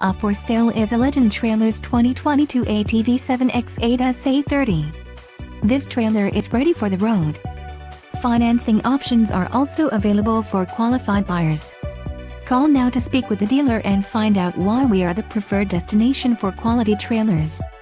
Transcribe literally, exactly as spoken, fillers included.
Up for sale is a Legend Trailers twenty twenty-two A T V seven X eight S A thirty. This trailer is ready for the road. Financing options are also available for qualified buyers. Call now to speak with the dealer and find out why we are the preferred destination for quality trailers.